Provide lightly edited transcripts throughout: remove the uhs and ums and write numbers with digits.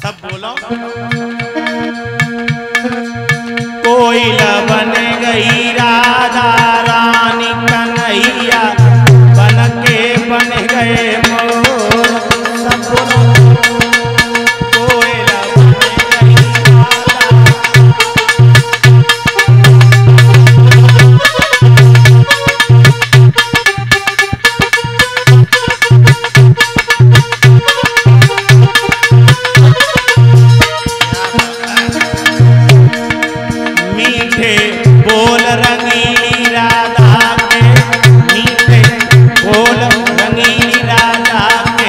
सब बोलो। कोयला बन गई राधा रानी कन्हैया बन के बन गए मोर। सब बोलो। कोयला बन गई मीठे बोल रंगीली राधा के, मीठे बोल रंगीली राधा के।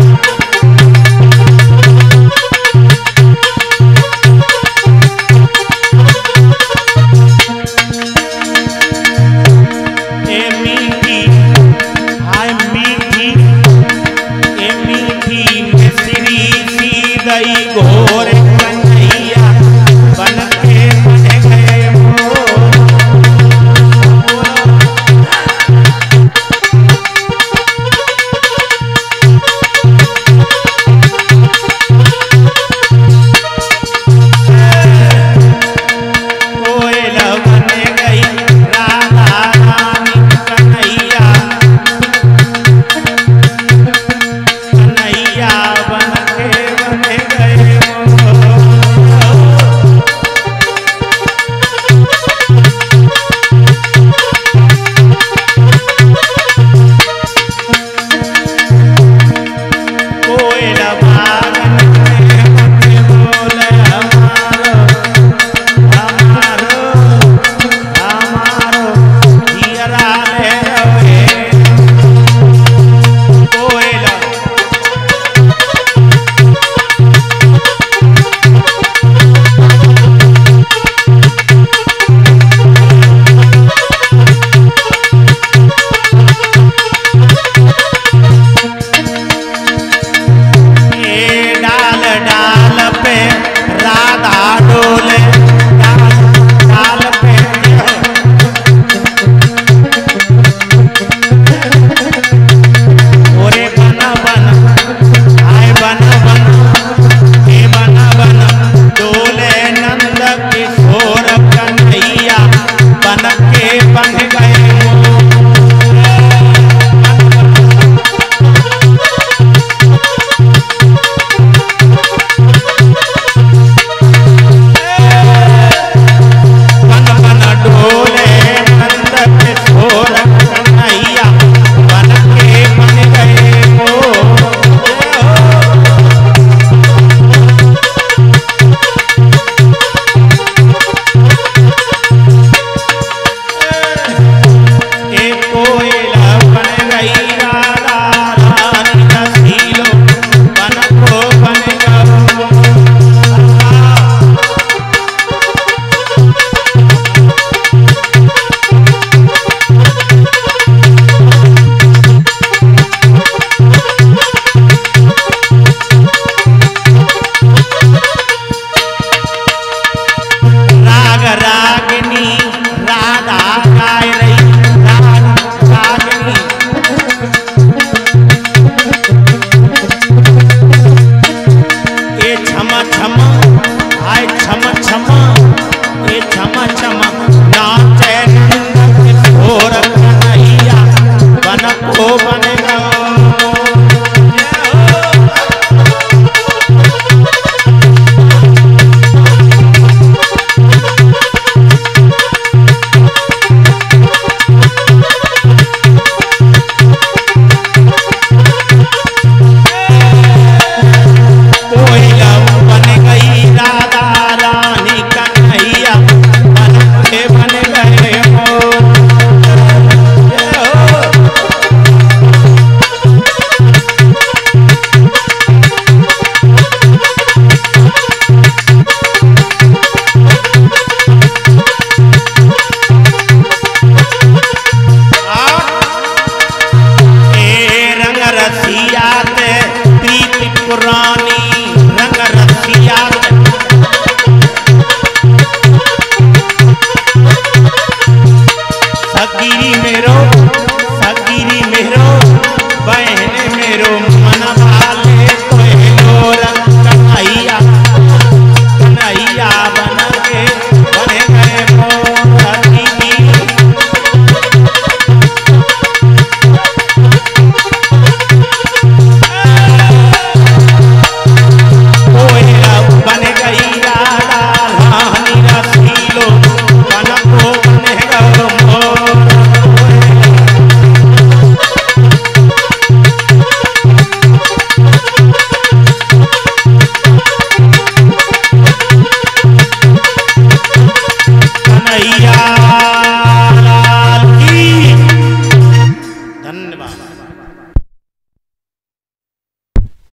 ए मीठी हाय मीठी, ए मीठी मिश्री सी दई घोर कन्हैया बन के बन गए मोर। कोयला बन गई राधा रानी कन्हैया, कन्हैया बन के बन गए मोर। कोयला भागन के बोले हमारो हमारो हमारो हियरा ले रवे। कोयला ये डाल डाल पे राधा डोले, डाल डाल पे ओरे बना बना आए बना बना हे बना बना डोले नंद किशोर कन्हैया बन के बन गए मोर। बन बन डोले नंद किशोर कन्हैया बन के बन गए मोर। ए कोयला बन गई राधा रानी रसीलो बन को बन गए। राग रागिनी राधा गाय रही, राग रागिनी ये छमा छमा आय छमा छमा, ये छमा छमा नाचे नंद किशोर कन्हैया बन को बन गए। कोयला बन गई राधा रानी कन्हैया बन के बन गए मोर। ए रंग रसिया ते प्रीति पुरानी रंग धन्यवाद।